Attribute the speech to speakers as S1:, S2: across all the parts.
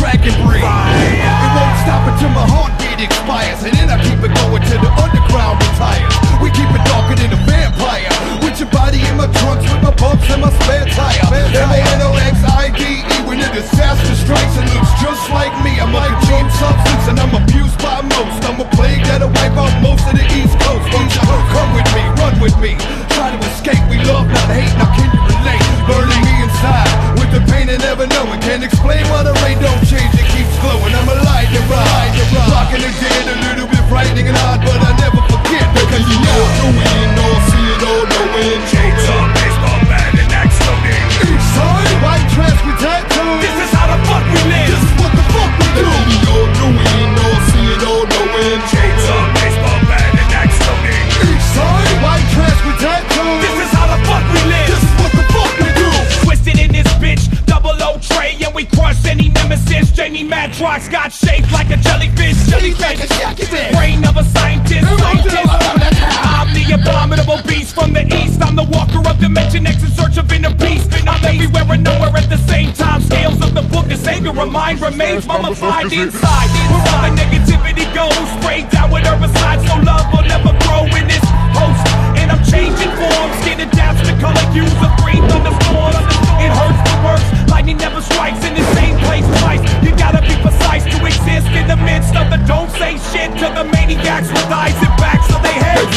S1: dragon breed. It won't stop until my heartbeat expires, and then I keep it going till the underground retires. We keep it darker than a vampire, with your body in my trunks, with my bumps and my spare tire. M-A-N-O-X-I-D-E, when the disaster strikes, it looks just like me. I'm a controlled substance and I'm abused by most. I'm a plague that'll wipe out most of the East Coast. Won't you come with me, run with me, try to escape. We love, not hate, now can you relate? Burning me inside with the pain of never knowing. Can't explain why the rain don't change, it keeps glowing. I'm alive to ride, rocking the dead, a little bit frightening and odd, but I never forget, because you know the wind, all see it, all knowing.
S2: Chainsaw, baseball bat, and axe loading.
S1: Each side, white trash with tattoos.
S2: This is how the fuck we live.
S1: This is what the fuck we do. All the wind, all see it, all knowing.
S2: Chainsaw, baseball bat, and axe loading.
S1: Each side, white trash with tattoos.
S2: This is how the fuck we live.
S1: This is what the fuck we do.
S2: Twisted in this bitch, double O tray, and we crush any nemesis. Jamie Madrox got shaped like a jellyfish. Brain of a scientist. I'm the abominable beast from the east. I'm the walker of Dimension X in search of inner peace. I'm everywhere and nowhere at the same time. Scales of the book, this anger of mine remains mummified inside. Where all the negativity goes, sprayed down with herbicides, so love will never grow in this host. And I'm changing forms, skin adapts to color hues of green thunderstorms. It hurts the worst, lightning never strikes in the same place twice. You gotta be precise to exist in the midst of the don't say shit to the maniacs with eyes and backs of they heads.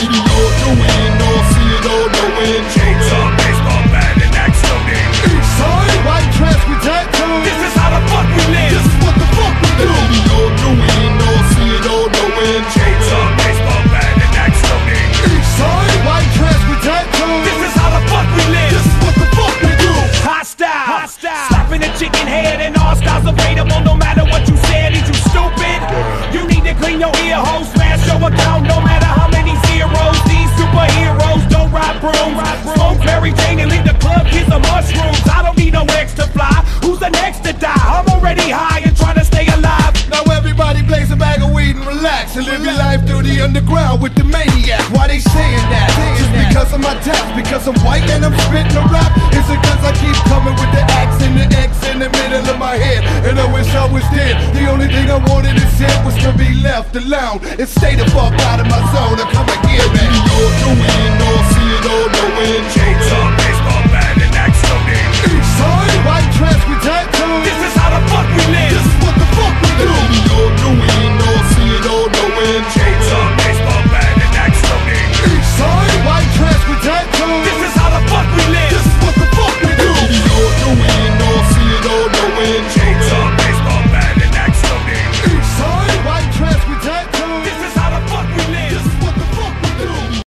S2: Chainsaw, baseball bat, and axe loading.
S1: Each side, white trash with tattoos.
S2: This is how the fuck we live.
S1: This is what the fuck we do.
S2: Chainsaw, baseball bat, and axe loading.
S1: Each side, white trash with tattoos.
S2: This is how the fuck we live.
S1: This is what the fuck we do.
S2: Hostile, slapping a chicken head, and all styles available. No matter what you said, is you stupid? You need to clean your ear hole, smash your account. No matter how many zeros, these superheroes don't ride brooms. Smoke Mary Jane and leave the club kids of mushrooms. I don't need no X to fly. Who's the next to die? I'm already high and trying to stay alive.
S1: Now everybody blaze a bag of weed and relax, and live your life through the underground with the maniac. Why they saying that? Just because of my tats, because I'm white and I'm spitting a rap? Is it cause I keep coming with the axe and the X in the middle of my head? And I wish I was dead. The only thing I wanted to say was to be left alone and stay the fuck out of my zone. I come again, man.
S2: Chainsaw,